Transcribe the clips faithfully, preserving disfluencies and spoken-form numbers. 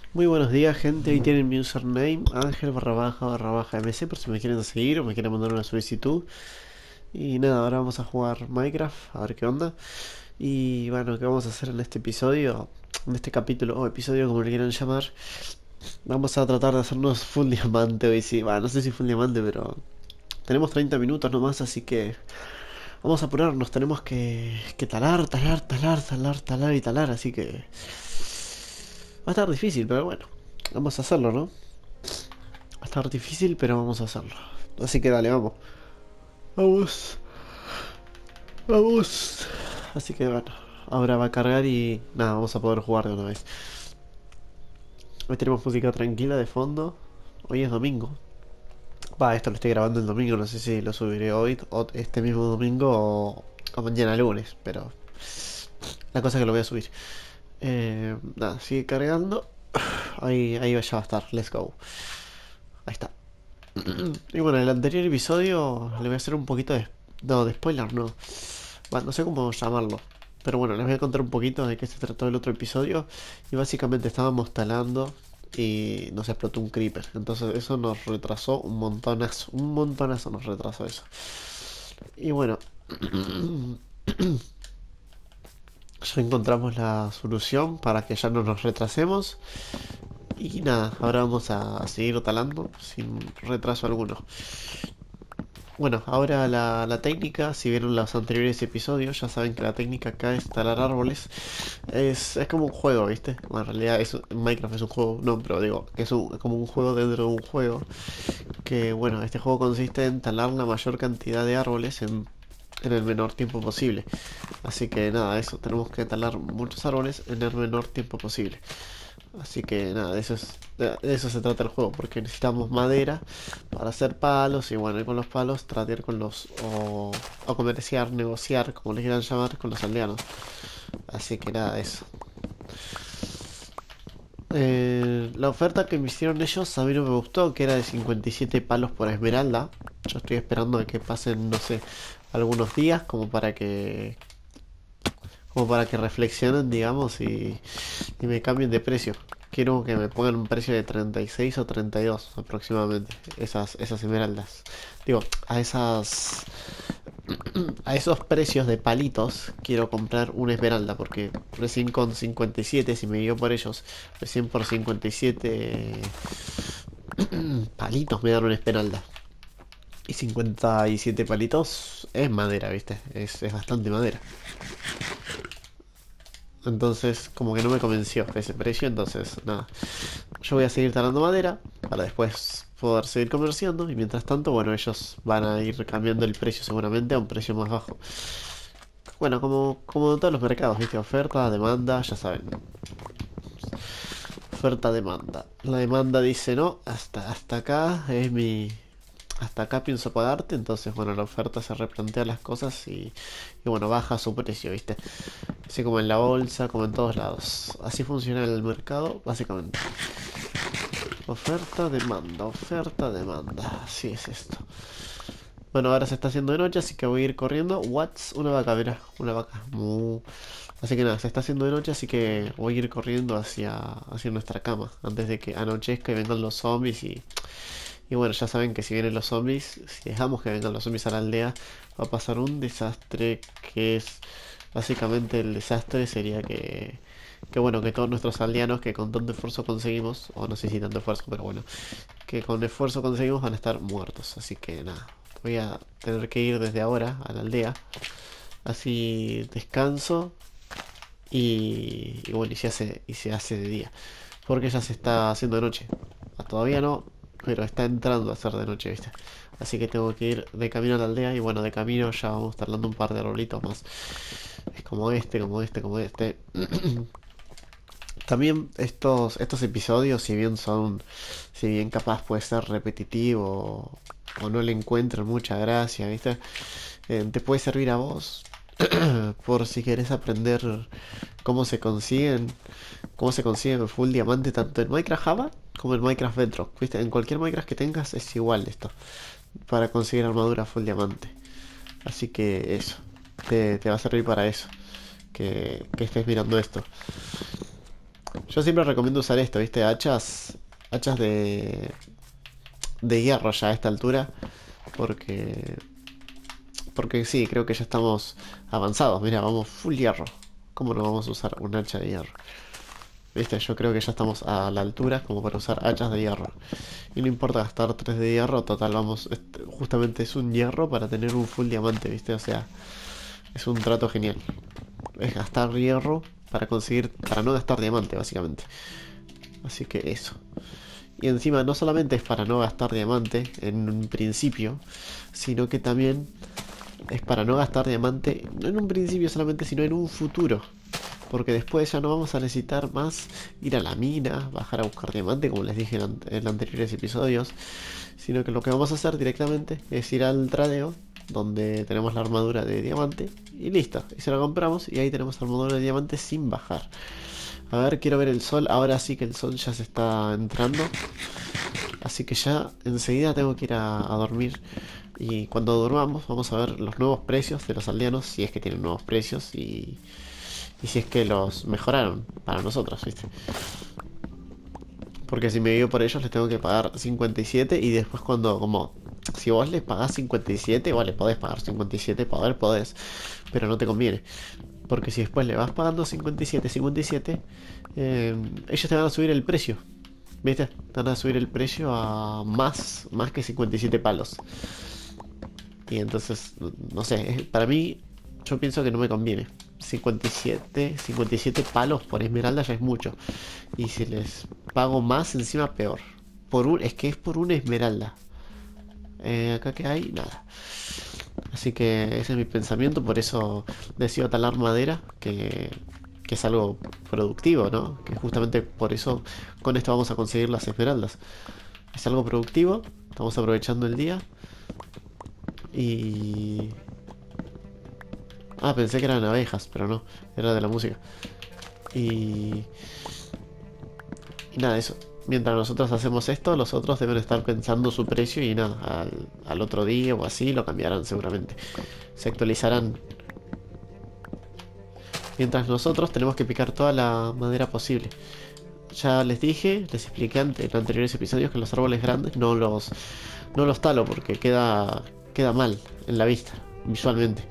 Muy buenos días, gente. Ahí tienen mi username, Ángel barra baja barra baja M C, por si me quieren seguir o me quieren mandar una solicitud. Y nada, ahora vamos a jugar Minecraft, a ver qué onda. Y bueno, ¿qué vamos a hacer en este episodio? En este capítulo, o episodio como le quieran llamar. Vamos a tratar de hacernos full diamante hoy sí. Va, no sé si full diamante, pero tenemos treinta minutos nomás, así que vamos a apurarnos. Tenemos que, que talar, talar, talar, talar, talar y talar, así que va a estar difícil, pero bueno, vamos a hacerlo, ¿no? Va a estar difícil, pero vamos a hacerlo. Así que dale, vamos. Vamos, vamos. Así que bueno, ahora va a cargar y nada, vamos a poder jugar de una vez. Hoy tenemos música tranquila de fondo. Hoy es domingo. Va, esto lo estoy grabando el domingo, no sé si lo subiré hoy o este mismo domingo o, o mañana lunes, pero la cosa es que lo voy a subir. Eh, nada, sigue cargando. Ahí, ahí ya va a estar, let's go. Ahí está. Y bueno, en el anterior episodio le voy a hacer un poquito de... No, de spoiler no. Bueno, no sé cómo llamarlo. Pero bueno, les voy a contar un poquito de qué se trató el otro episodio. Y básicamente estábamos talando y nos explotó un creeper. Entonces eso nos retrasó un montonazo. Un montonazo nos retrasó eso. Y bueno, ya encontramos la solución para que ya no nos retrasemos. Y nada, ahora vamos a seguir talando sin retraso alguno. Bueno, ahora la, la técnica, si vieron los anteriores episodios, ya saben que la técnica acá es talar árboles. Es, es como un juego, ¿viste? Bueno, en realidad es, Minecraft es un juego, no, pero digo, que es un- como un juego dentro de un juego. Que bueno, este juego consiste en talar la mayor cantidad de árboles en, en el menor tiempo posible. Así que nada, eso, tenemos que talar muchos árboles en el menor tiempo posible. Así que nada, de eso, es, de eso se trata el juego, porque necesitamos madera para hacer palos y bueno, y con los palos tratar con los, o, o comerciar, negociar, como les quieran llamar, con los aldeanos. Así que nada, eso. Eh, la oferta que me hicieron ellos a mí no me gustó, que era de cincuenta y siete palos por esmeralda. Yo estoy esperando a que pasen, no sé, algunos días como para que como para que reflexionen, digamos, y, y me cambien de precio. Quiero que me pongan un precio de treinta y seis o treinta y dos aproximadamente, esas, esas esmeraldas. Digo, a esas a esos precios de palitos quiero comprar una esmeralda porque recién con cincuenta y siete, si me dio por ellos, recién por cincuenta y siete palitos me dan una esmeralda. Y cincuenta y siete palitos es madera, ¿viste? Es, es bastante madera. Entonces, como que no me convenció ese precio, entonces, nada. Yo voy a seguir talando madera para después poder seguir comerciando. Y mientras tanto, bueno, ellos van a ir cambiando el precio seguramente a un precio más bajo. Bueno, como, como en todos los mercados, ¿viste? Oferta, demanda, ya saben. Oferta, demanda. La demanda dice no, hasta, hasta acá es mi, hasta acá pienso pagarte, entonces bueno, la oferta se replantea las cosas y, y bueno, baja su precio, ¿viste? Así como en la bolsa, como en todos lados. Así funciona el mercado, básicamente. Oferta, demanda, oferta, demanda. Así es esto. Bueno, ahora se está haciendo de noche, así que voy a ir corriendo. What's una vaca, mira, una vaca. Mu. Así que nada, se está haciendo de noche, así que voy a ir corriendo hacia, hacia nuestra cama antes de que anochezca y vengan los zombies y, y bueno, ya saben que si vienen los zombies, si dejamos que vengan los zombies a la aldea, va a pasar un desastre que es... Básicamente el desastre sería que... Que bueno, que todos nuestros aldeanos que con tanto esfuerzo conseguimos, o no sé si tanto esfuerzo, pero bueno, que con esfuerzo conseguimos van a estar muertos. Así que nada, voy a tener que ir desde ahora a la aldea. Así descanso y, y bueno, y se hace, y se hace de día. Porque ya se está haciendo de noche. Ah, todavía no, pero está entrando a ser de noche, ¿viste? Así que tengo que ir de camino a la aldea y bueno, de camino ya vamos tardando un par de arbolitos más. Es como este, como este, como este. También estos, estos episodios, si bien son, si bien capaz puede ser repetitivo o no le encuentran mucha gracia, ¿viste? Eh, te puede servir a vos por si querés aprender cómo se consiguen, cómo se consiguen full diamante tanto en Minecraft Java como en Minecraft Bedrock, ¿viste? En cualquier Minecraft que tengas es igual esto, para conseguir armadura full diamante. Así que eso, te, te va a servir para eso, que, que estés mirando esto. Yo siempre recomiendo usar esto, ¿viste? Hachas, hachas de, de hierro ya a esta altura. Porque, porque sí, creo que ya estamos avanzados. Mira, vamos full hierro. ¿Cómo no vamos a usar un hacha de hierro? ¿Viste? Yo creo que ya estamos a la altura como para usar hachas de hierro. Y no importa gastar tres de hierro, total, vamos. Este, justamente es un hierro para tener un full diamante, ¿viste? O sea, es un trato genial. Es gastar hierro para conseguir, para no gastar diamante, básicamente. Así que eso. Y encima no solamente es para no gastar diamante en un principio, sino que también es para no gastar diamante, no en un principio solamente, sino en un futuro. Porque después ya no vamos a necesitar más ir a la mina, bajar a buscar diamante, como les dije en, an en anteriores episodios. Sino que lo que vamos a hacer directamente es ir al tradeo, donde tenemos la armadura de diamante, y listo. Y se la compramos y ahí tenemos armadura de diamante sin bajar. A ver, quiero ver el sol. Ahora sí que el sol ya se está entrando. Así que ya enseguida tengo que ir a, a dormir. Y cuando durmamos vamos a ver los nuevos precios de los aldeanos. Si es que tienen nuevos precios y, y si es que los mejoraron para nosotros, ¿viste? Porque si me guío por ellos les tengo que pagar cincuenta y siete. Y después cuando, como, si vos les pagás cincuenta y siete, vale, podés pagar cincuenta y siete, poder podés. Pero no te conviene. Porque si después le vas pagando cincuenta y siete, cincuenta y siete, eh, ellos te van a subir el precio. ¿Viste? Te van a subir el precio a más, más que cincuenta y siete palos. Y entonces, no sé, para mí, yo pienso que no me conviene. cincuenta y siete, cincuenta y siete palos por esmeralda ya es mucho. Y si les pago más, encima peor. Por un, es que es por una esmeralda. Eh, acá que hay, nada. Así que ese es mi pensamiento, por eso decido talar madera, que, que es algo productivo, ¿no? Que justamente por eso con esto vamos a conseguir las esmeraldas. Es algo productivo, estamos aprovechando el día. Y... Ah, pensé que eran abejas, pero no, era de la música. Y... Y nada, eso. Mientras nosotros hacemos esto, los otros deben estar pensando su precio y nada, al, al otro día o así lo cambiarán seguramente. Se actualizarán. Mientras nosotros tenemos que picar toda la madera posible. Ya les dije, les expliqué en anteriores episodios que los árboles grandes no los, no los talo porque queda, queda mal en la vista, visualmente.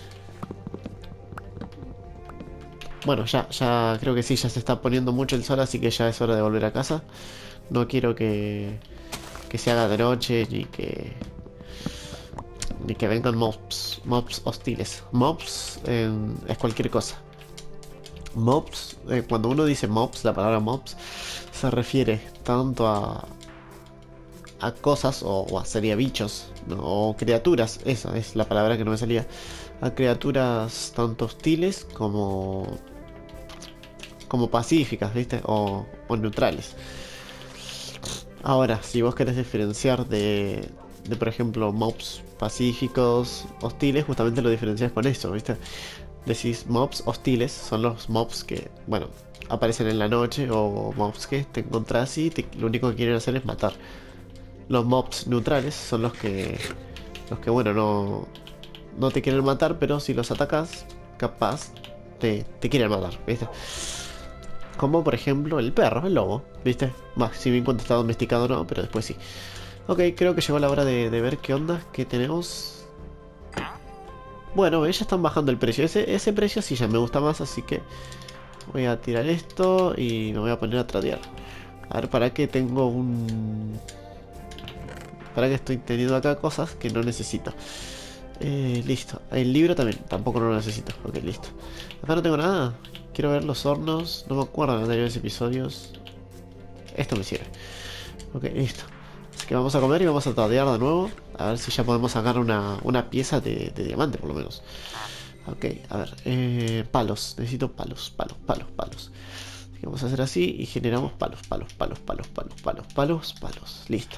Bueno, ya, ya creo que sí, ya se está poniendo mucho el sol, así que ya es hora de volver a casa. No quiero que, que se haga de noche, ni que ni que vengan mobs, mobs hostiles. Mobs eh, es cualquier cosa. Mobs, eh, cuando uno dice mobs, la palabra mobs se refiere tanto a a cosas o, o a sería bichos, ¿no? O criaturas, esa es la palabra que no me salía. A criaturas tanto hostiles como como pacíficas, ¿viste? O, o neutrales. Ahora, si vos querés diferenciar de, de, por ejemplo, mobs pacíficos, hostiles, justamente lo diferencias con eso, ¿viste? Decís mobs hostiles, son los mobs que, bueno, aparecen en la noche o mobs que te encontrás y te, lo único que quieren hacer es matar. Los mobs neutrales son los que, los que bueno, no, no te quieren matar, pero si los atacas, capaz te, te quieren matar, ¿viste? Como por ejemplo el perro, el lobo, ¿viste? Más, si bien cuando está domesticado no, pero después sí. Ok, creo que llegó la hora de, de ver qué onda, qué tenemos. Bueno, ya están bajando el precio. Ese, ese precio sí ya me gusta más, así que voy a tirar esto y me voy a poner a tradear. A ver, ¿para qué tengo un...? ¿Para qué estoy teniendo acá cosas que no necesito? Eh, listo. El libro también, tampoco lo necesito. Ok, listo. Acá no tengo nada. Quiero ver los hornos. No me acuerdo de anteriores episodios. Esto me sirve. Ok, listo. Así que vamos a comer y vamos a tradear de nuevo. A ver si ya podemos sacar una, una pieza de, de diamante, por lo menos. Ok, a ver. Eh, palos. Necesito palos, palos, palos, palos. Así que vamos a hacer así y generamos palos, palos, palos, palos, palos, palos, palos, palos. Listo.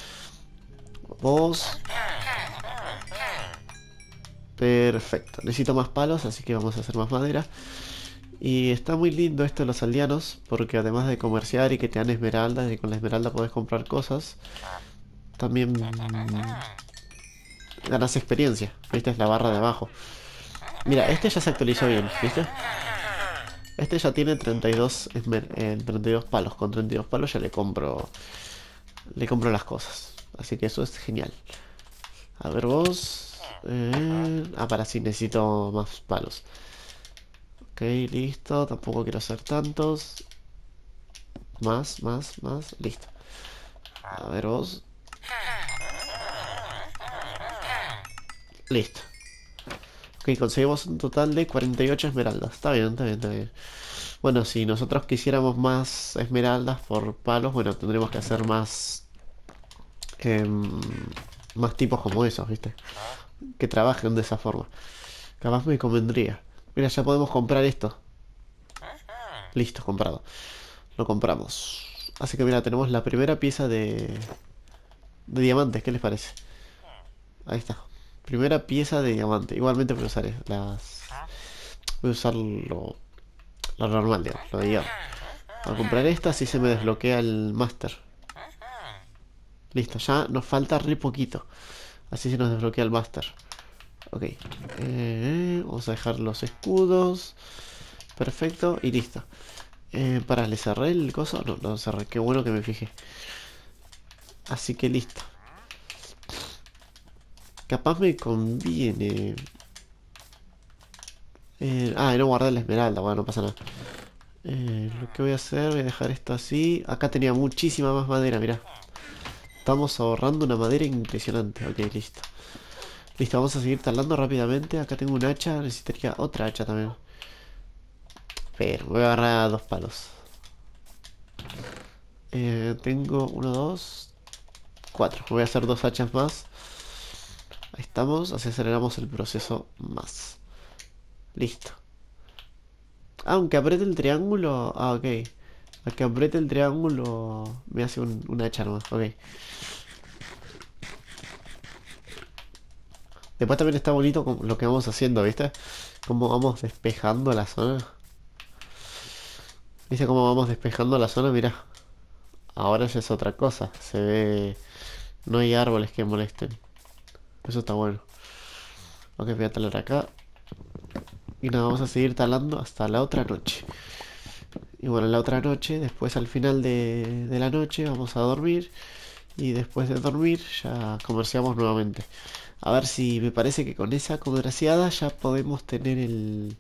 Vos. Perfecto. Necesito más palos, así que vamos a hacer más madera. Y está muy lindo esto de los aldeanos, porque además de comerciar y que te dan esmeraldas y con la esmeralda podés comprar cosas, también ganas experiencia. ¿Viste? Es la barra de abajo. Mira, este ya se actualizó bien, ¿viste? Este ya tiene treinta y dos, esmer- eh, treinta y dos palos. Con treinta y dos palos ya le compro, le compro las cosas. Así que eso es genial. A ver vos. Eh, ah, para sí, necesito más palos. Ok, listo. Tampoco quiero hacer tantos. Más, más, más. Listo. A ver vos. Listo. Ok, conseguimos un total de cuarenta y ocho esmeraldas. Está bien, está bien, está bien. Bueno, si nosotros quisiéramos más esmeraldas por palos, bueno, tendremos que hacer más... em, más tipos como esos, ¿viste? Que trabajen de esa forma. Capaz me convendría. Mira, ya podemos comprar esto. Listo, comprado. Lo compramos. Así que mira, tenemos la primera pieza de... de diamantes, ¿qué les parece? Ahí está. Primera pieza de diamante. Igualmente voy a usar las... Voy a usar lo, lo normal, digamos, lo de hierro. Voy a comprar esta, así se me desbloquea el máster. Listo, ya nos falta re poquito. Así se nos desbloquea el máster. Ok. Eh, vamos a dejar los escudos. Perfecto, y listo. Eh, para, ¿le cerré el coso? No, no cerré. Qué bueno que me fijé. Así que listo. Capaz me conviene. Eh, ah, y no guardé la esmeralda. Bueno, no pasa nada. Eh, lo que voy a hacer, voy a dejar esto así. Acá tenía muchísima más madera, mirá. Estamos ahorrando una madera impresionante. Ok, listo. Listo, vamos a seguir talando rápidamente. Acá tengo un hacha, necesitaría otra hacha también. Pero voy a agarrar dos palos. Eh, tengo uno, dos, cuatro. Voy a hacer dos hachas más. Ahí estamos, así aceleramos el proceso más. Listo. Aunque apriete el triángulo... Ah, ok. Aunque apriete el triángulo me hace un, una hacha nomás. Ok. Después también está bonito con lo que vamos haciendo, ¿viste? Cómo vamos despejando la zona. ¿Viste cómo vamos despejando la zona? Mira. Ahora ya es otra cosa. Se ve... No hay árboles que molesten. Eso está bueno. Ok, voy a talar acá. Y nada, vamos a seguir talando hasta la otra noche. Y bueno, la otra noche, después al final de, de la noche, vamos a dormir. Y después de dormir ya comerciamos nuevamente. A ver si me parece que con esa comerciada ya podemos tener el...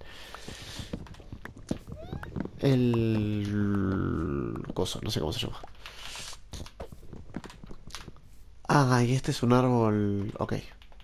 El... coso, no sé cómo se llama. Ah, y este es un árbol... Ok.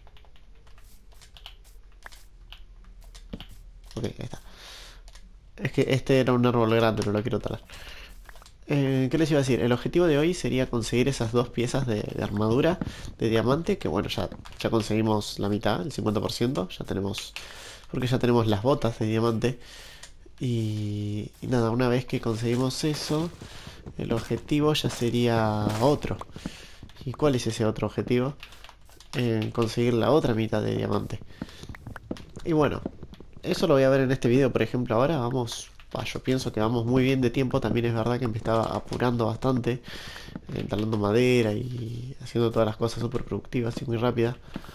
Ok, ahí está. Es que este era un árbol grande, no lo quiero talar. Eh, ¿qué les iba a decir? El objetivo de hoy sería conseguir esas dos piezas de, de armadura de diamante. Que bueno, ya, ya conseguimos la mitad, el cincuenta por ciento. Ya tenemos... Porque ya tenemos las botas de diamante. Y, y nada, una vez que conseguimos eso, el objetivo ya sería otro. ¿Y cuál es ese otro objetivo? Eh, conseguir la otra mitad de diamante. Y bueno, eso lo voy a ver en este video, por ejemplo. Ahora vamos, bah, yo pienso que vamos muy bien de tiempo. También es verdad que me estaba apurando bastante, eh, talando madera y haciendo todas las cosas súper productivas y muy rápidas.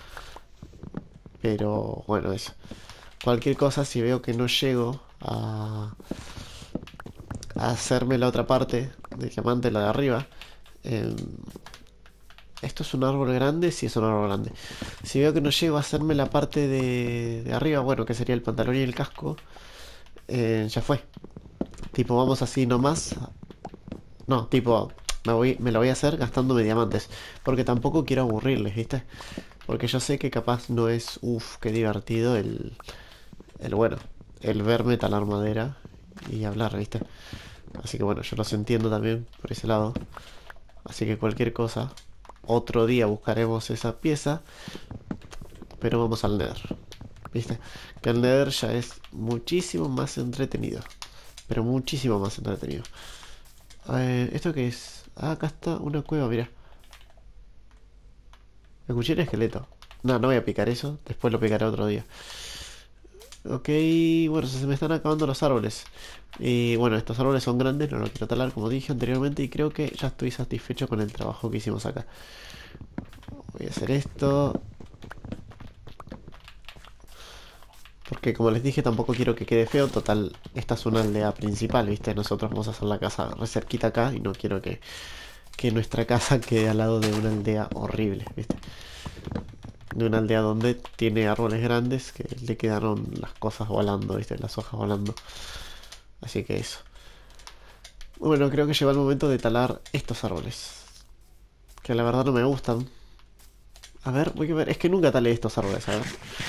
Pero bueno, eso. Cualquier cosa, si veo que no llego a, a hacerme la otra parte del diamante, la de arriba. eh, Esto es un árbol grande, sí es un árbol grande. Si veo que no llego a hacerme la parte de, de arriba, bueno, que sería el pantalón y el casco, eh, ya fue. Tipo, vamos así nomás. No, tipo, me voy, me lo voy a hacer gastándome diamantes. Porque tampoco quiero aburrirles, ¿viste? Porque yo sé que capaz no es, uff, qué divertido el, el bueno, el verme talar madera y hablar, ¿viste? Así que bueno, yo los entiendo también por ese lado. Así que cualquier cosa, otro día buscaremos esa pieza. Pero vamos al Nether. ¿Viste? Que el Nether ya es muchísimo más entretenido. Pero muchísimo más entretenido. Eh, ¿Esto qué es? Ah, acá está una cueva, mira. Escuché el esqueleto. No, no voy a picar eso. Después lo picaré otro día. Ok, bueno, se me están acabando los árboles. Y bueno, estos árboles son grandes, no los quiero talar como dije anteriormente. Y creo que ya estoy satisfecho con el trabajo que hicimos acá. Voy a hacer esto. Porque como les dije, tampoco quiero que quede feo. Total, esta es una aldea principal, ¿viste? Nosotros vamos a hacer la casa re cerquita acá y no quiero que, que nuestra casa quede al lado de una aldea horrible, ¿viste? De una aldea donde tiene árboles grandes que le quedaron las cosas volando, ¿viste? Las hojas volando. Así que eso. Bueno, creo que llegó el momento de talar estos árboles. Que la verdad no me gustan. A ver, voy a ver. Es que nunca talé estos árboles, a ver.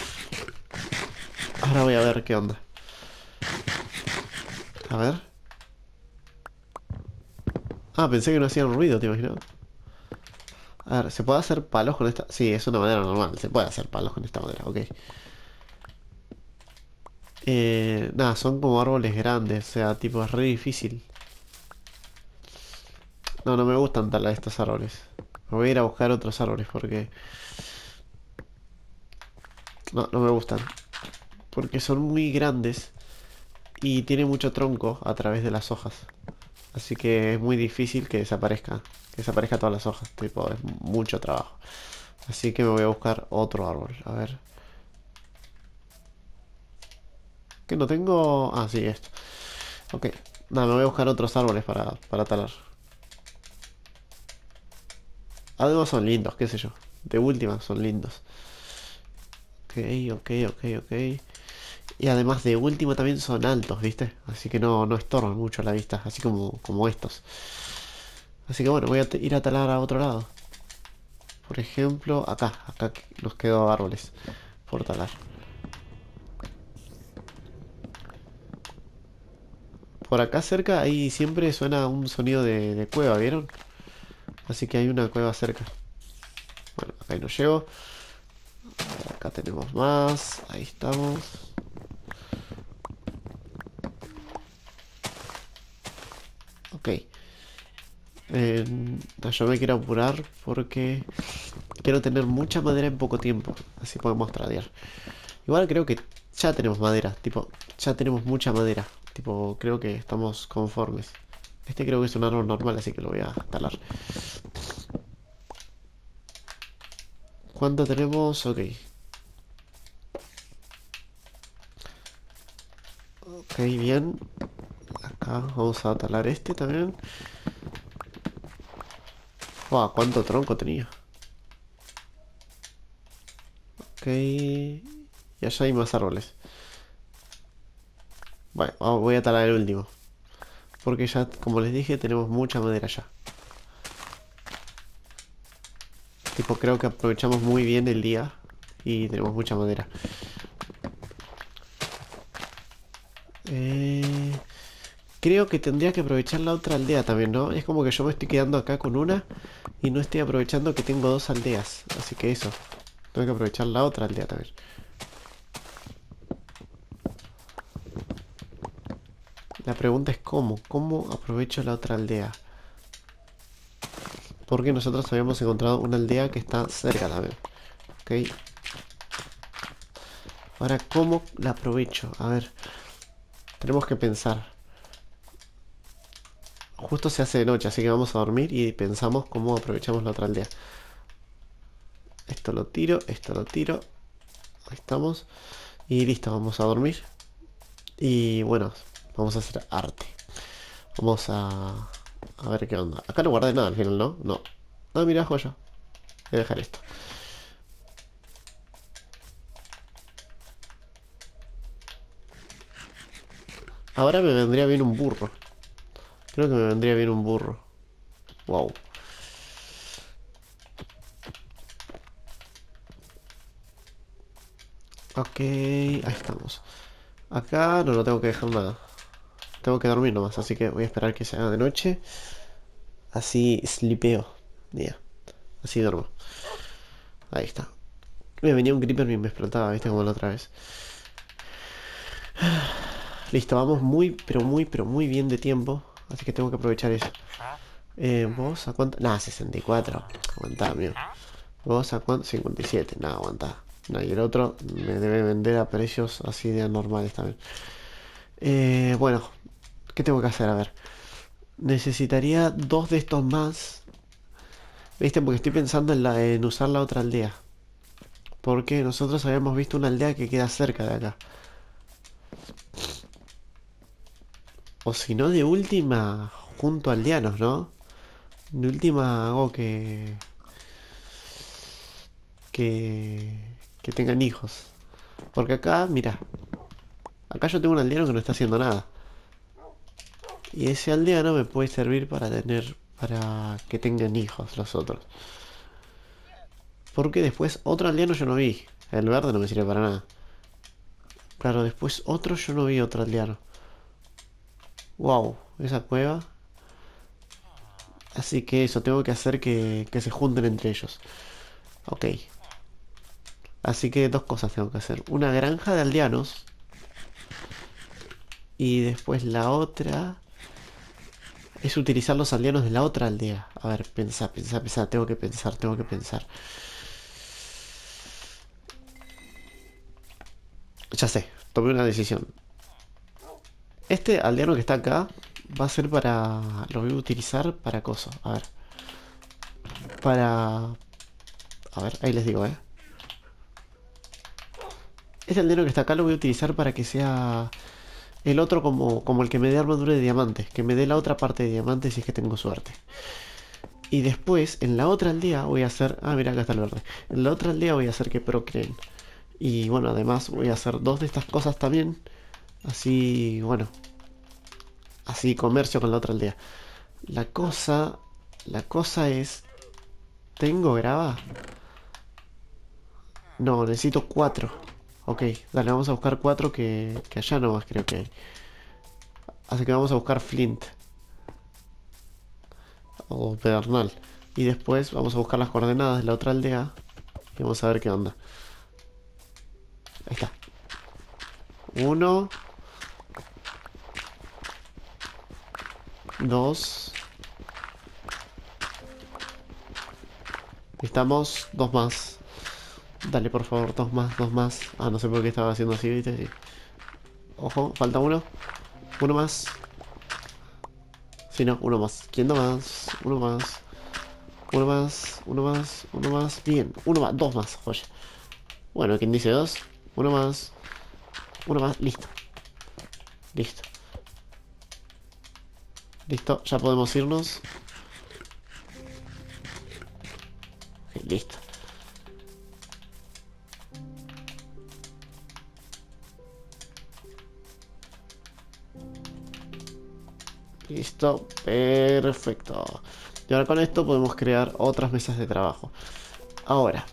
Ahora voy a ver qué onda. A ver. Ah, pensé que no hacían ruido, ¿te imaginas? A ver, ¿se puede hacer palos con esta? Sí, es una madera normal. Se puede hacer palos con esta madera, ok. Eh, nada, son como árboles grandes. O sea, tipo, es re difícil. No, no me gustan talar estos árboles. Me voy a ir a buscar otros árboles porque... No, no me gustan. Porque son muy grandes y tiene mucho tronco a través de las hojas. Así que es muy difícil que desaparezca. Que desaparezca todas las hojas. Tipo, es mucho trabajo. Así que me voy a buscar otro árbol. A ver. Que no tengo... Ah, sí, esto. Ok. Nada, me voy a buscar otros árboles para, para talar. Además son lindos, qué sé yo. De última son lindos. Ok, ok, ok, ok. Y además de última también son altos, ¿viste? Así que no, no estorban mucho a la vista. Así como, como estos. Así que bueno, voy a ir a talar a otro lado. Por ejemplo, acá. Acá nos quedó árboles por talar. Por acá cerca ahí siempre suena un sonido de, de cueva, ¿vieron? Así que hay una cueva cerca. Bueno, acá no llego. Acá tenemos más. Ahí estamos. Ok. Eh, no, yo me quiero apurar porque quiero tener mucha madera en poco tiempo. Así podemos tradear. Igual creo que ya tenemos madera. Tipo, ya tenemos mucha madera. Tipo, creo que estamos conformes. Este creo que es un árbol normal, así que lo voy a talar. ¿Cuánto tenemos? Ok. Ok, bien. Acá vamos a talar este también. Wow, cuánto tronco tenía. Ok. Y allá hay más árboles. Bueno, vamos- voy a talar el último. Porque ya, como les dije, tenemos mucha madera ya. Tipo, creo que aprovechamos muy bien el día. Y tenemos mucha madera. Eh, creo que tendría que aprovechar la otra aldea también, ¿no? Es como que yo me estoy quedando acá con una y no estoy aprovechando que tengo dos aldeas. Así que eso. Tengo que aprovechar la otra aldea también. La pregunta es cómo. ¿Cómo aprovecho la otra aldea? Porque nosotros habíamos encontrado una aldea que está cerca también. Ok. Ahora, ¿cómo la aprovecho? A ver. Tenemos que pensar. Justo se hace de noche, así que vamos a dormir y pensamos cómo aprovechamos la otra aldea. Esto lo tiro, esto lo tiro. Ahí estamos. Y listo, vamos a dormir. Y bueno, vamos a hacer arte. Vamos a... A ver qué onda. Acá no guardé nada al final, ¿no? No. Ah, mira, joya. Voy a dejar esto. Ahora me vendría bien un burro. Creo que me vendría bien un burro. Wow. Ok, ahí estamos. Acá no, no tengo que dejar nada. Tengo que dormir nomás, así que voy a esperar que se haga de noche. Así slipeo. Ya, así duermo. Ahí está. Me venía un creeper y me explotaba, viste, como la otra vez. Listo, vamos muy, pero muy, pero muy bien de tiempo. Así que tengo que aprovechar eso. Eh, ¿vos a cuánto? Nah, sesenta y cuatro. Aguantá, amigo. ¿Vos a cuánto? cincuenta y siete. Nah, aguantá. Nah, y el otro me debe vender a precios así de anormales también. Eh, bueno, ¿qué tengo que hacer? A ver. Necesitaría dos de estos más. ¿Viste? Porque estoy pensando en, la, en usar la otra aldea. Porque nosotros habíamos visto una aldea que queda cerca de acá. O si no, de última, junto a aldeanos, ¿no? De última hago que... Que... Que tengan hijos. Porque acá, mira. Acá yo tengo un aldeano que no está haciendo nada. Y ese aldeano me puede servir para tener... Para que tengan hijos los otros. Porque después otro aldeano yo no vi. El verde no me sirve para nada. Claro, después otro yo no vi otro aldeano. Wow, esa cueva. Así que eso, tengo que hacer que, que se junten entre ellos. Ok. Así que dos cosas tengo que hacer. Una granja de aldeanos. Y después la otra es utilizar los aldeanos de la otra aldea. A ver, pensá, pensá, pensá. Tengo que pensar, tengo que pensar. Ya sé, tomé una decisión. Este aldeano que está acá va a ser para... Lo voy a utilizar para cosas. A ver. Para... A ver, ahí les digo, ¿eh? Este aldeano que está acá lo voy a utilizar para que sea... El otro como, como el que me dé armadura de diamantes. Que me dé la otra parte de diamantes si es que tengo suerte. Y después, en la otra aldea voy a hacer... Ah, mira, acá está el verde. En la otra aldea voy a hacer que procreen. Y bueno, además voy a hacer dos de estas cosas también. Así, bueno. Así comercio con la otra aldea. La cosa... La cosa es... ¿Tengo grava? No, necesito cuatro. Ok, dale, vamos a buscar cuatro que, que allá nomás creo que hay. Así que vamos a buscar flint. O pedernal. Y después vamos a buscar las coordenadas de la otra aldea. Y vamos a ver qué onda. Ahí está. Uno. Dos. Estamos. Dos más. Dale, por favor, dos más, dos más. Ah, no sé por qué estaba haciendo así, ¿viste? Sí. Ojo, falta uno. Uno más. Sí, no, uno más. ¿Quién no más? Uno más. Uno más, uno más, uno más. Bien, uno más, dos más, joya. Bueno, ¿quién dice dos? Uno más. Uno más, listo. Listo. Listo, ya podemos irnos. Ok, listo. Listo, perfecto. Y ahora con esto podemos crear otras mesas de trabajo. Ahora,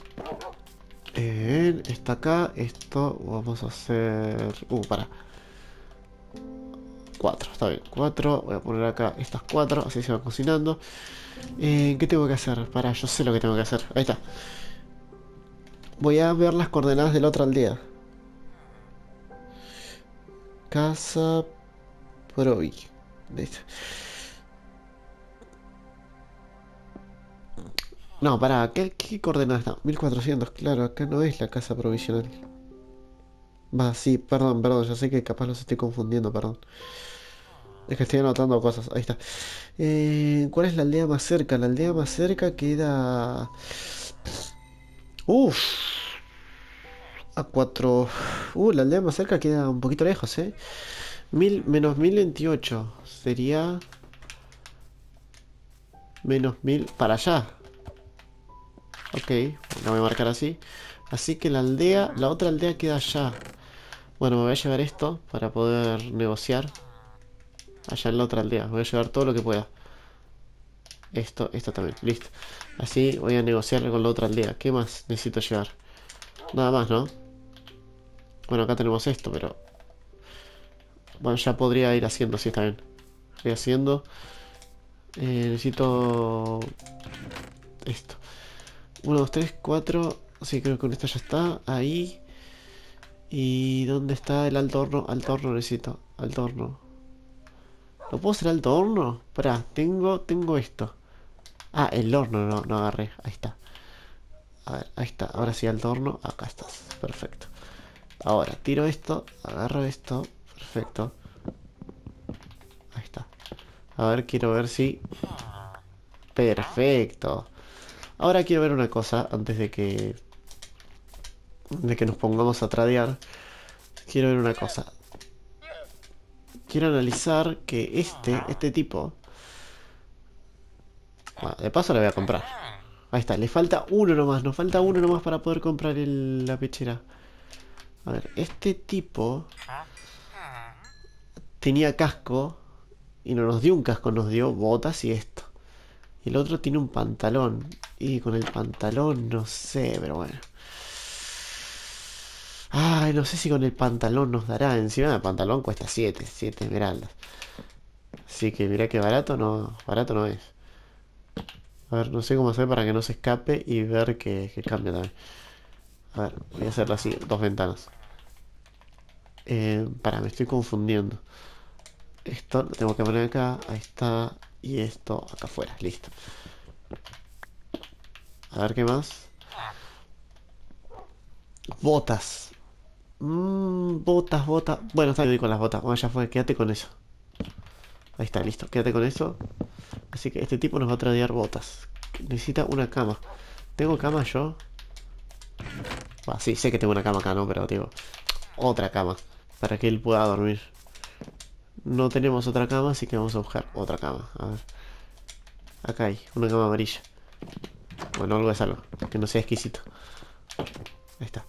eh, está acá, esto vamos a hacer... Uh, para. Cuatro, está bien, cuatro. Voy a poner acá estas cuatro, así se van cocinando. Eh, ¿Qué tengo que hacer? Para, yo sé lo que tengo que hacer. Ahí está. Voy a ver las coordenadas de la otra aldea. Casa Provi. Listo. No, pará, ¿qué, qué coordenadas está? mil cuatrocientos, claro, acá no es la casa provisional. Va, sí, perdón, perdón, yo sé que capaz los estoy confundiendo, perdón. Es que estoy anotando cosas, ahí está. Eh, ¿cuál es la aldea más cerca? La aldea más cerca queda... Uf, a cuatro... Uh, la aldea más cerca queda un poquito lejos, ¿eh? Mil, menos mil veintiocho sería... Menos mil para allá. Ok, la voy a marcar así. Así que la aldea, la otra aldea queda allá. Bueno, me voy a llevar esto para poder negociar. Allá en la otra aldea. Voy a llevar todo lo que pueda. Esto, esto también, listo. Así voy a negociar con la otra aldea. ¿Qué más necesito llevar? Nada más, ¿no? Bueno, acá tenemos esto, pero... Bueno, ya podría ir haciendo, sí, está bien. Estoy haciendo... Eh, necesito... Esto. Uno, dos, tres, cuatro. Sí, creo que con esto ya está. Ahí. ¿Y dónde está el alto horno? Alto horno necesito. Alto horno. ¿Lo puedo hacer alto horno? Pará, tengo, tengo esto. Ah, el horno no, no agarré. Ahí está. A ver, ahí está. Ahora sí, alto horno. Acá estás. Perfecto. Ahora, tiro esto. Agarro esto. Perfecto. Ahí está. A ver, quiero ver si... Perfecto. Ahora quiero ver una cosa antes de que... de que nos pongamos a tradear, quiero ver una cosa. Quiero analizar que este, este tipo... Bueno, de paso le voy a comprar. Ahí está, le falta uno nomás, nos falta uno nomás para poder comprar el, la pechera. A ver, este tipo tenía casco y no nos dio un casco, nos dio botas y esto. Y el otro tiene un pantalón. Y con el pantalón no sé, pero bueno. Ay, no sé si con el pantalón nos dará. Encima del pantalón cuesta siete, siete esmeraldas. Así que mirá que barato no, barato no es. A ver, no sé cómo hacer para que no se escape y ver que, que cambia también. A ver, voy a hacerlo así, dos ventanas. Eh, para, me estoy confundiendo. Esto lo tengo que poner acá, ahí está. Y esto acá afuera, listo. A ver qué más. Botas. Mmm, botas, botas. Bueno, está bien con las botas. Bueno, ya fue, quédate con eso. Ahí está, listo, quédate con eso. Así que este tipo nos va a tradear botas. Necesita una cama. ¿Tengo cama yo? Ah, sí, sé que tengo una cama acá, ¿no? Pero digo, otra cama. Para que él pueda dormir. No tenemos otra cama, así que vamos a buscar otra cama. A ver. Acá hay una cama amarilla. Bueno, algo es algo. Que no sea exquisito. Ahí está.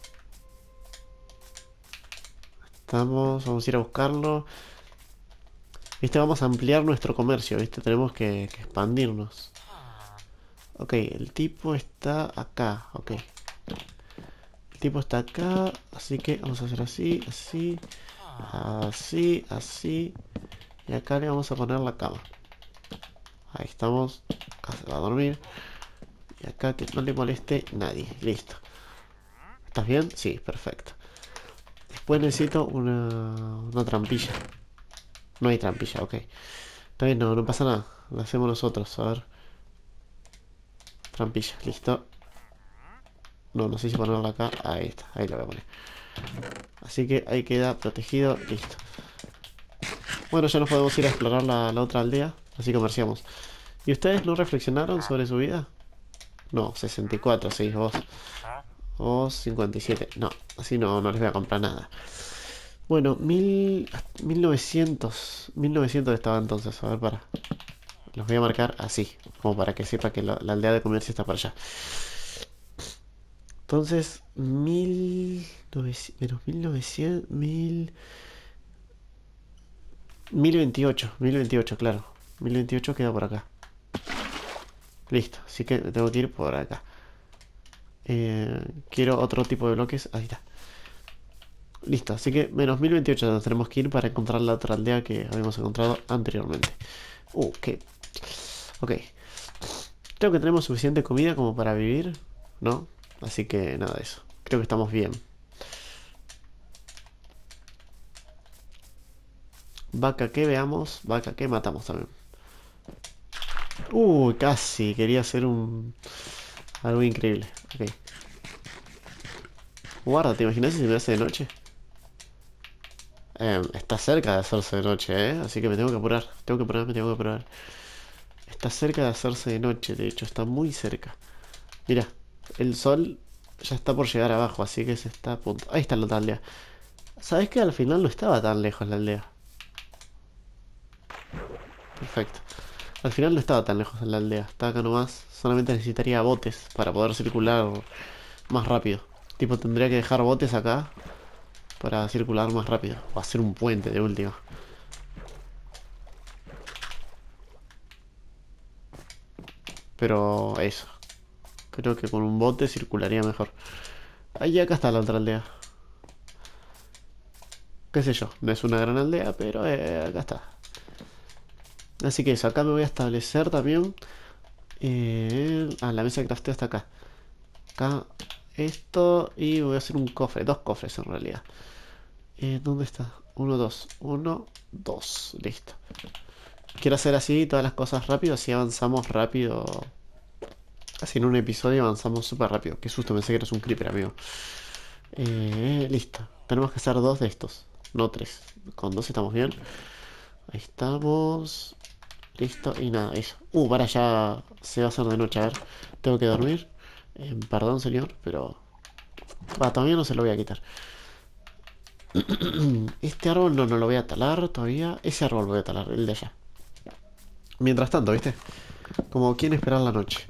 Estamos, vamos a ir a buscarlo. Viste, vamos a ampliar nuestro comercio, viste, tenemos que, que expandirnos. Ok, el tipo está acá, ok. El tipo está acá, así que vamos a hacer así, así, así, así. Y acá le vamos a poner la cama. Ahí estamos, acá se va a dormir. Y acá que no le moleste nadie, listo. ¿Estás bien? Sí, perfecto. Después necesito una, una trampilla. No hay trampilla, ok. Está bien, no, no pasa nada. Lo hacemos nosotros, a ver. Trampilla, listo. No, no sé si ponerlo acá. Ahí está, ahí lo voy a poner. Así que ahí queda protegido, listo. Bueno, ya nos podemos ir a explorar la, la otra aldea. Así comerciamos. ¿Y ustedes no reflexionaron sobre su vida? No, sesenta y cuatro, sí, vos. Vos cincuenta y siete. No, así no, no les voy a comprar nada. Bueno, mil, mil novecientos. mil novecientos estaba entonces. A ver, para. Los voy a marcar así. Como para que sepa que la, la aldea de comercio está para allá. Entonces, mil novecientos, menos mil novecientos, mil, mil veintiocho, mil veintiocho, claro. Mil veintiocho queda por acá. Listo, así que tengo que ir por acá. Eh, quiero otro tipo de bloques. Ahí está. Listo, así que menos mil veintiocho nos tenemos que ir para encontrar la otra aldea que habíamos encontrado anteriormente. Uh, qué. Ok. Creo que tenemos suficiente comida como para vivir, ¿no? Así que nada de eso. Creo que estamos bien. Vaca que veamos. Vaca que matamos también. Uy, casi. Quería hacer un... algo increíble. Ok. Guarda, ¿te imaginas si se me hace de noche? Eh, está cerca de hacerse de noche, ¿eh? Así que me tengo que apurar. Tengo que apurar, me tengo que apurar. Está cerca de hacerse de noche, de hecho. Está muy cerca. Mira, el sol ya está por llegar abajo, así que se está a punto. Ahí está la otra aldea. ¿Sabes que al final no estaba tan lejos la aldea? Perfecto. Al final no estaba tan lejos la aldea. Está acá nomás. Solamente necesitaría botes para poder circular más rápido. Tipo, tendría que dejar botes acá para circular más rápido. O hacer un puente de última. Pero eso. Creo que con un bote circularía mejor. Ahí acá está la otra aldea. Qué sé yo. No es una gran aldea, pero eh, acá está. Así que eso. Acá me voy a establecer también. Eh, ah, la mesa de crafteo está acá. Acá esto. Y voy a hacer un cofre. Dos cofres en realidad. Eh, ¿Dónde está? Uno, dos. Uno, dos. Listo. Quiero hacer así todas las cosas rápido. Así avanzamos rápido. Así en un episodio avanzamos súper rápido. Qué susto, pensé que eras un creeper, amigo. Eh, listo. Tenemos que hacer dos de estos. No tres. Con dos estamos bien. Ahí estamos. Listo. Y nada, eso. Uh, para ya se va a hacer de noche. A ver. Tengo que dormir. Eh, perdón, señor, pero Va, todavía no se lo voy a quitar. Este árbol no, no lo voy a talar todavía. Ese árbol lo voy a talar, el de allá. Mientras tanto, ¿viste? Como quien esperar la noche.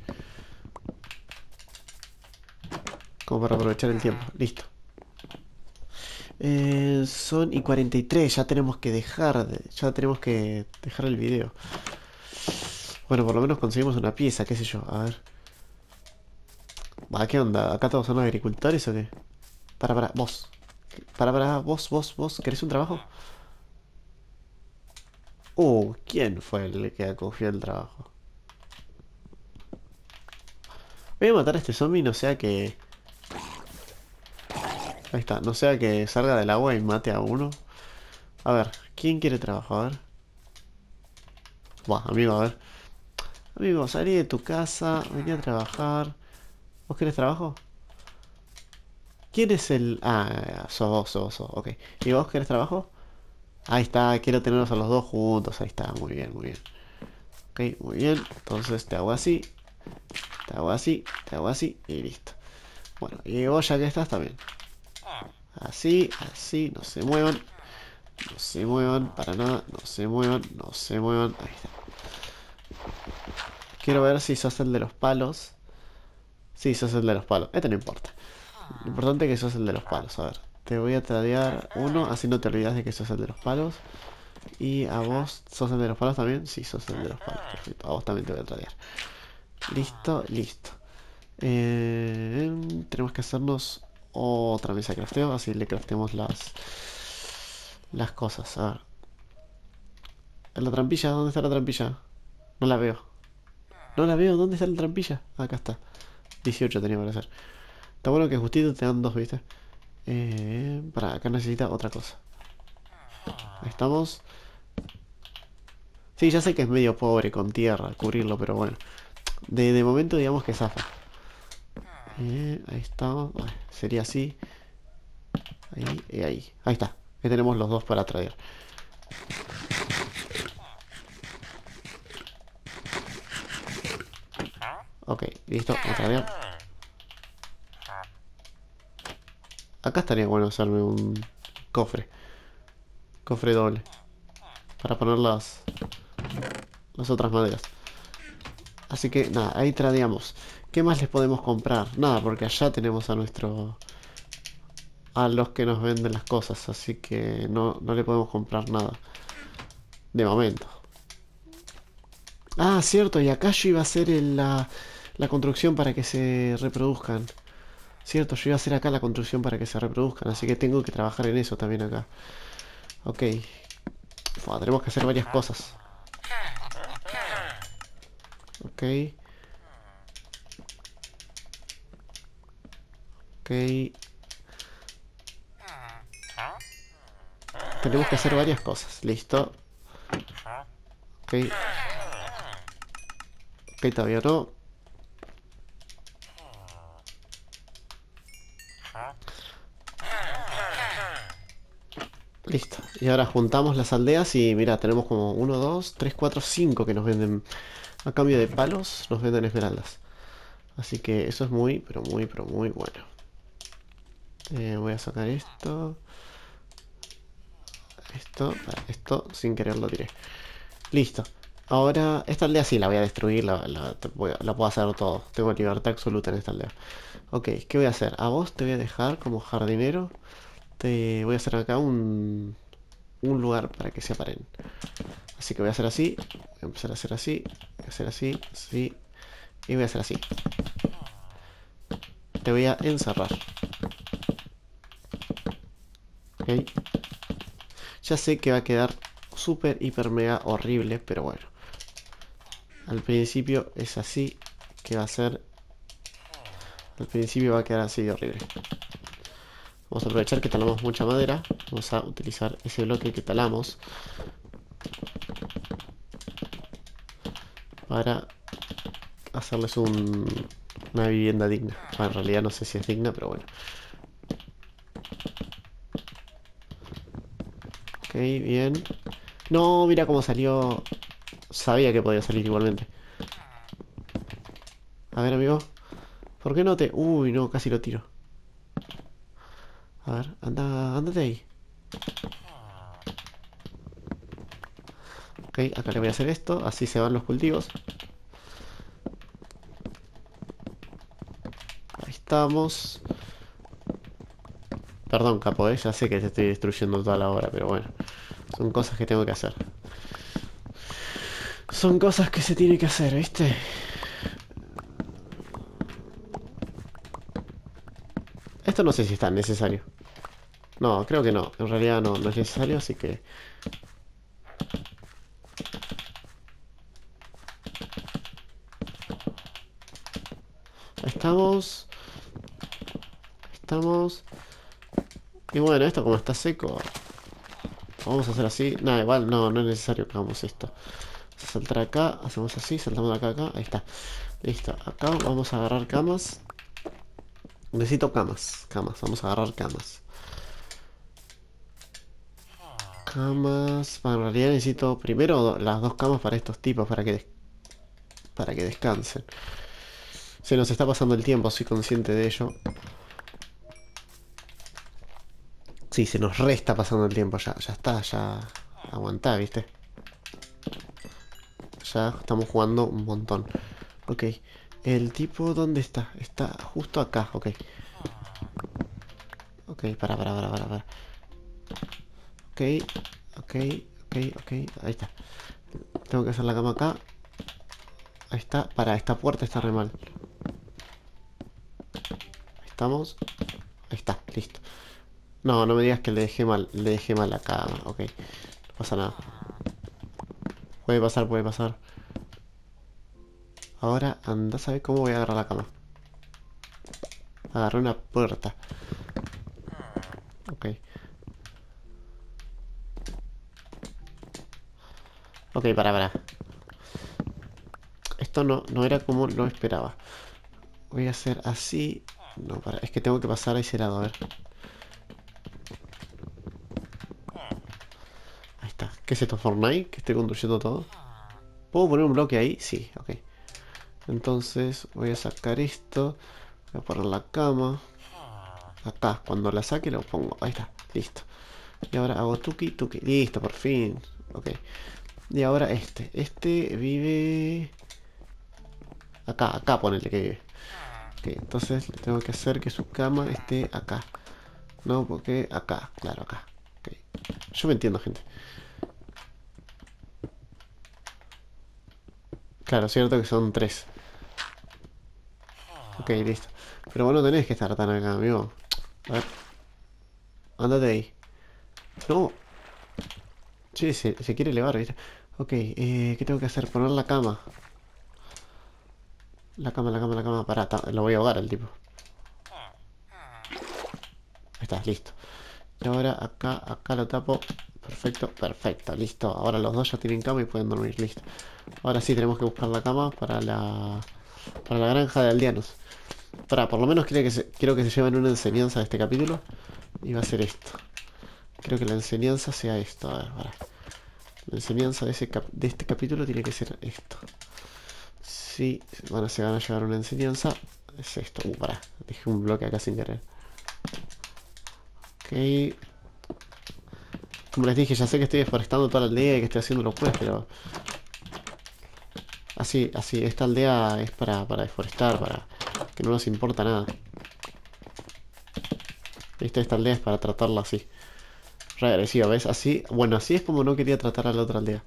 Como para aprovechar el tiempo. Listo. Eh, son y cuarenta y tres. Ya tenemos que dejar de, ya tenemos que dejar el video. Bueno, por lo menos conseguimos una pieza, qué sé yo. A ver. Va, ¿qué onda? ¿Acá todos son agricultores o qué? Para, para, vos. Para, para, vos, vos, vos. ¿Querés un trabajo? Uh, ¿quién fue el que acogió el trabajo? Voy a matar a este zombie, no sea que... Ahí está, no sea que salga del agua y mate a uno. A ver, ¿quién quiere trabajo? A ver. Buah, amigo, a ver. Amigo, salí de tu casa, vení a trabajar. ¿Vos querés trabajo? ¿Quién es el...? Ah, sos vos, sos vos, sos, ok. ¿Y vos querés trabajo? Ahí está, quiero tenerlos a los dos juntos. Ahí está, muy bien, muy bien. Ok, muy bien. Entonces te hago así, te hago así, te hago así y listo. Bueno, y vos ya que estás también. Así, así, no se muevan. No se muevan para nada, no se muevan, no se muevan. Ahí está. Quiero ver si sos el de los palos. Sí, sos el de los palos. Este no importa. Lo importante es que sos el de los palos. A ver, te voy a tradear uno, así no te olvidas de que sos el de los palos. Y a vos, ¿sos el de los palos también? Sí, sos el de los palos. Perfecto, a vos también te voy a tradear. Listo, listo. Eh, tenemos que hacernos otra mesa de crafteo, así le craftemos las las cosas. A ver. ¿La trampilla? ¿Dónde está la trampilla? No la veo. No la veo, ¿dónde está la trampilla? Acá está. dieciocho tenía que hacer. Está bueno que justito te dan dos, ¿viste? Eh, para, acá necesita otra cosa. Ahí estamos. Sí, ya sé que es medio pobre con tierra cubrirlo, pero bueno. De, de momento digamos que zafa. Eh, ahí estamos. Ay, sería así. Ahí y ahí. Ahí está. Ahí tenemos los dos para traer. Ok, listo, a traer. Acá estaría bueno hacerme un cofre. Cofre doble. Para poner las, las otras maderas. Así que nada, ahí tradeamos. ¿Qué más les podemos comprar? Nada, porque allá tenemos a nuestro... a los que nos venden las cosas. Así que no, no le podemos comprar nada. De momento. Ah, cierto, y acá yo iba a hacer el- la, la construcción para que se reproduzcan. Cierto, yo iba a hacer acá la construcción para que se reproduzcan. Así que tengo que trabajar en eso también acá. Ok. Fua, tenemos que hacer varias cosas. Ok. Ok. Tenemos que hacer varias cosas. Listo. Ok. Ok, todavía no. Listo. Y ahora juntamos las aldeas y mira, tenemos como uno, dos, tres, cuatro, cinco que nos venden. A cambio de palos, nos venden esmeraldas. Así que eso es muy, pero muy, pero muy bueno. Eh, voy a sacar esto. Esto, esto, sin querer lo tiré. Listo. Ahora, esta aldea sí la voy a destruir, la, la, voy a- la puedo hacer todo. Tengo libertad absoluta en esta aldea. Ok, ¿qué voy a hacer? A vos te voy a dejar como jardinero. Te voy a hacer acá un, un lugar para que se aparen. Así que voy a hacer así. Voy a empezar a hacer así. Voy a hacer así, sí. Y voy a hacer así. Te voy a encerrar. Ok. Ya sé que va a quedar súper, hiper, mega horrible, pero bueno. Al principio es así que va a ser. Al principio va a quedar así de horrible. Vamos a aprovechar que talamos mucha madera. Vamos a utilizar ese bloque que talamos para hacerles un, una vivienda digna. Bueno, en realidad no sé si es digna, pero bueno. Ok, bien. No, mira cómo salió. Sabía que podía salir igualmente. A ver, amigo. ¿Por qué no te...? Uy, no, casi lo tiro. A ver, anda, ándate ahí. Ok, acá le voy a hacer esto, así se van los cultivos. Ahí estamos. Perdón, capo, eh, ya sé que te estoy destruyendo toda la obra, pero bueno. Son cosas que tengo que hacer. Son cosas que se tiene que hacer, ¿viste? Esto no sé si es tan necesario. No, creo que no. En realidad no, no es necesario, así que... Ahí estamos. Estamos. Y bueno, esto como está seco, vamos a hacer así. Nada, igual no, no es necesario que hagamos esto. Vamos a saltar acá, hacemos así, saltamos de acá a acá. Ahí está. Listo. Acá vamos a agarrar camas. Necesito camas. Camas, vamos a agarrar camas. Camas. Bueno, en realidad necesito primero las dos camas para estos tipos, para que, des- para que descansen. Se nos está pasando el tiempo, soy consciente de ello. Sí, se nos resta pasando el tiempo, ya, ya está, ya... Aguantá, ¿viste? Ya estamos jugando un montón. Ok. El tipo, ¿dónde está? Está justo acá, ok. Ok, para, para, para, para, para. Ok, ok, ok, ok. Ahí está. Tengo que hacer la cama acá. Ahí está. Para, esta puerta está re mal. Ahí estamos. Ahí está, listo. No, no me digas que le dejé mal. Le dejé mal la cama, ok. No pasa nada. Puede pasar, puede pasar. Ahora anda a saber cómo voy a agarrar la cama. Agarré una puerta. Ok. Ok, para, para. Esto no, no era como lo esperaba. Voy a hacer así. No, para. Es que tengo que pasar a ese lado, a ver. Ahí está. ¿Qué es esto? ¿Fortnite? ¿Que estoy construyendo todo? ¿Puedo poner un bloque ahí? Sí, ok. Entonces voy a sacar esto. Voy a poner la cama. Acá. Cuando la saque lo pongo. Ahí está. Listo. Y ahora hago tuki tuki. Listo, por fin. Ok. Y ahora este. Este vive... Acá, acá ponele que vive. Ok, entonces tengo que hacer que su cama esté acá. No, porque acá, claro, acá. Ok. Yo me entiendo, gente. Claro, cierto que son tres. Ok, listo. Pero vos no tenés que estar tan acá, amigo. A ver, andate ahí. No, sí, se, se quiere elevar, ¿viste? Ok, eh, ¿qué tengo que hacer? Poner la cama. La cama, la cama, la cama. Pará, ta- lo voy a ahogar al tipo. Ahí está, listo. Y ahora acá, acá lo tapo. Perfecto, perfecto, listo. Ahora los dos ya tienen cama y pueden dormir, listo. Ahora sí tenemos que buscar la cama para la... Para la granja de aldeanos. Para, por lo menos quiero que se, quiero que se lleven una enseñanza de este capítulo. Y va a ser esto. Creo que la enseñanza sea esto. A ver, para. La enseñanza de, ese cap- de este capítulo tiene que ser esto. Si van a, se van a llevar una enseñanza, es esto. Uh, pará. Dejé un bloque acá sin querer. Ok. Como les dije, ya sé que estoy deforestando toda la aldea y que estoy haciendo locuras, pero... Así, así, esta aldea es para, para deforestar, para que no nos importa nada. ¿Viste? Esta aldea es para tratarla así. Re agresiva, ¿ves? Así, bueno, así es como no quería tratar a la otra aldea.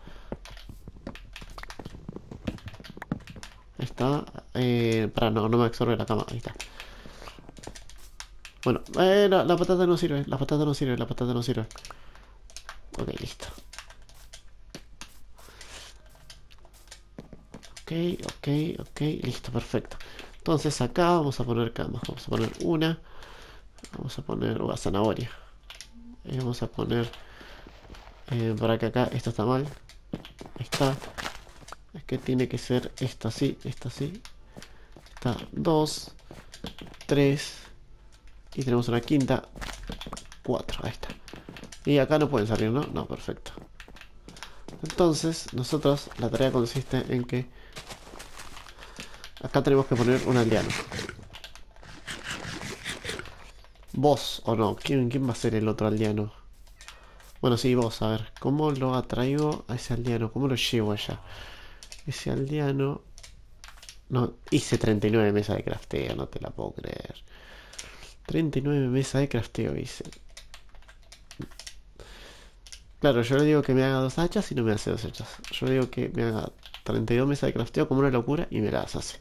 Ahí está. Eh, para, no, no me absorbe la cama. Ahí está. Bueno, eh, la, la patata no sirve, la patata no sirve, la patata no sirve. Ok, listo. Ok, ok, ok, listo, perfecto. Entonces acá vamos a poner camas. Vamos a poner una. Vamos a poner una zanahoria. Y vamos a poner... Eh, para que acá, esto está mal. Ahí está. Es que tiene que ser esto así, esto así. Está dos, tres. Y tenemos una quinta. Cuatro, ahí está. Y acá no pueden salir, ¿no? No, perfecto. Entonces, nosotros, la tarea consiste en que acá tenemos que poner un aldeano. Vos, o no. ¿Quién, quién va a ser el otro aldeano? Bueno, sí, vos, a ver. ¿Cómo lo atraigo a ese aldeano? ¿Cómo lo llevo allá? Ese aldeano... No, hice treinta y nueve mesas de crafteo, no te la puedo creer. treinta y nueve mesas de crafteo hice. Claro, yo le digo que me haga dos hachas y no me hace dos hachas. Yo le digo que me haga treinta y dos mesas de crafteo como una locura y me las hace.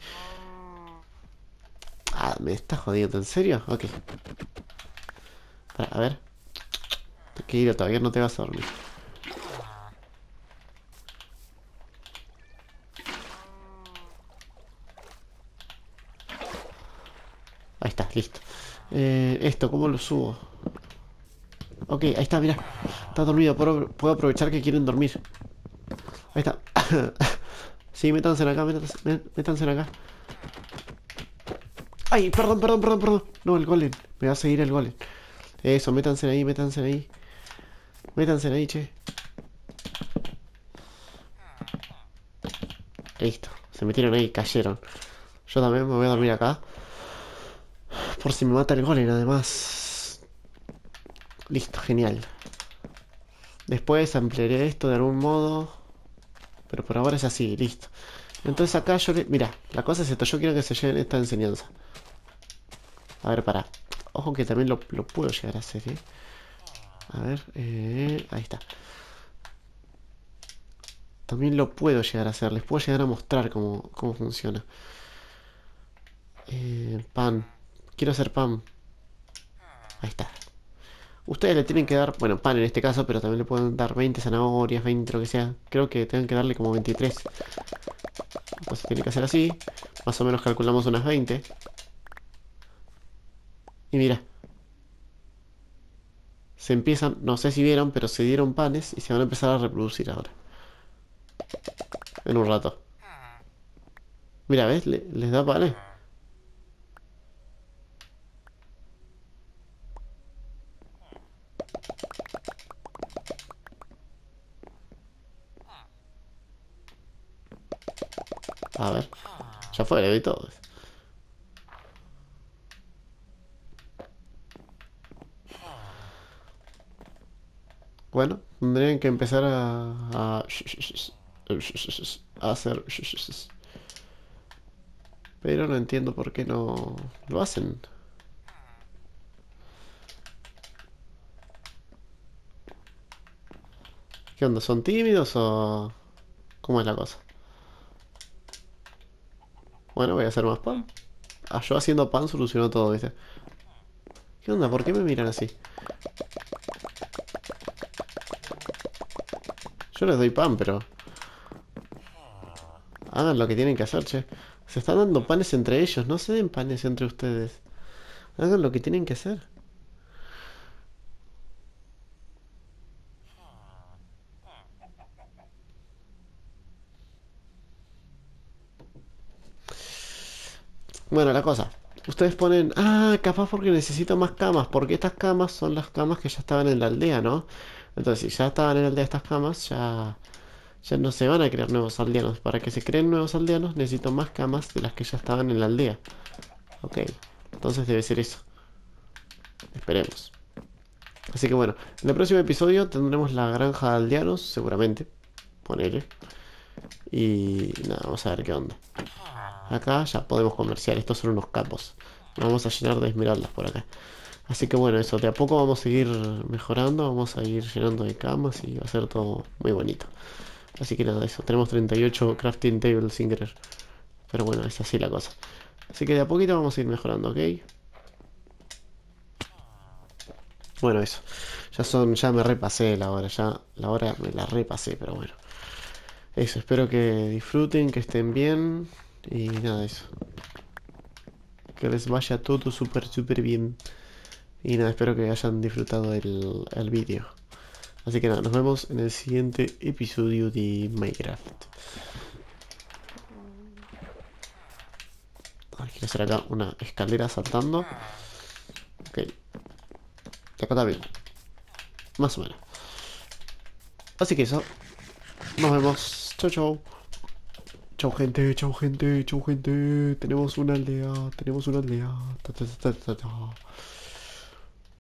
Ah, ¿me estás jodiendo? ¿En serio? Ok. Para, a ver. Tranquilo, todavía no te vas a dormir. Ahí está, listo. Eh, esto, ¿cómo lo subo? Ok, ahí está, mira. Está dormido, puedo, puedo aprovechar que quieren dormir. Ahí está. Sí, métanse acá, métanse, mé- métanse acá. Ay, perdón, perdón, perdón, perdón. No, el golem. Me va a seguir el golem. Eso, métanse ahí, métanse ahí. Métanse ahí, che. Listo. Se metieron ahí, cayeron. Yo también me voy a dormir acá. Por si me mata el golem, además. Listo, genial. Después ampliaré esto de algún modo. Pero por ahora es así, listo. Entonces acá yo le... Mira, la cosa es esto. Yo quiero que se lleven esta enseñanza. A ver, para. Ojo que también lo, lo puedo llegar a hacer, ¿eh? A ver, eh, ahí está. También lo puedo llegar a hacer. Les puedo llegar a mostrar cómo, cómo funciona. Eh, pan. Quiero hacer pan. Ahí está. Ustedes le tienen que dar, bueno, pan en este caso, pero también le pueden dar veinte zanahorias, veinte lo que sea. Creo que tengan que darle como veintitrés. Entonces tiene que hacer así. Más o menos calculamos unas veinte. Y mira. Se empiezan, no sé si vieron, pero se dieron panes y se van a empezar a reproducir ahora. En un rato. Mira, ¿ves? Le- les da panes. A ver. Ya fue, le doy todo. Bueno, tendrían que empezar a... a, a hacer... Pero no entiendo por qué no lo hacen. ¿Qué onda? ¿Son tímidos o...? ¿Cómo es la cosa? Bueno, voy a hacer más pan. Ah, yo haciendo pan solucionó todo, ¿viste? ¿Qué onda? ¿Por qué me miran así? Yo les doy pan, pero... hagan lo que tienen que hacer, che. Se están dando panes entre ellos, no se den panes entre ustedes. Hagan lo que tienen que hacer. Bueno, la cosa. Ustedes ponen, ah, capaz porque necesito más camas, porque estas camas son las camas que ya estaban en la aldea, ¿no? Entonces, si ya estaban en la aldea estas camas, ya, ya no se van a crear nuevos aldeanos. Para que se creen nuevos aldeanos, necesito más camas de las que ya estaban en la aldea. Ok, entonces debe ser eso. Esperemos. Así que bueno, en el próximo episodio tendremos la granja de aldeanos, seguramente. Ponele. Y nada, vamos a ver qué onda. Acá ya podemos comerciar, estos son unos capos. Nos vamos a llenar de esmeraldas por acá. Así que bueno, eso, de a poco vamos a seguir mejorando, vamos a ir llenando de camas y va a ser todo muy bonito. Así que nada, eso, tenemos treinta y ocho crafting tables sin querer. Pero bueno, es así la cosa. Así que de a poquito vamos a ir mejorando, ¿ok? Bueno, eso. Ya son, ya me repasé la hora, ya la hora me la repasé, pero bueno. Eso, espero que disfruten, que estén bien. Y nada, eso. Que les vaya todo súper, súper bien. Y nada, espero que hayan disfrutado el, el vídeo. Así que nada, nos vemos en el siguiente episodio de Minecraft. Ah, quiero hacer acá una escalera saltando. Ok. Y acá también. Más o menos. Así que eso. Nos vemos. Chau, chau. Chau gente, chau gente, chau gente. Tenemos una aldea, tenemos una aldea. Ta, ta, ta, ta, ta.